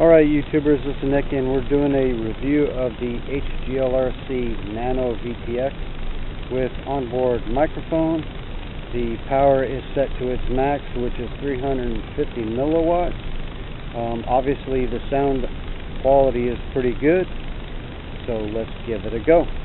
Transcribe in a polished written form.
Alright YouTubers, this is Nick and we're doing a review of the HGLRC Nano VTX with onboard microphone. The power is set to its max, which is 350 milliwatts. Obviously the sound quality is pretty good, so let's give it a go.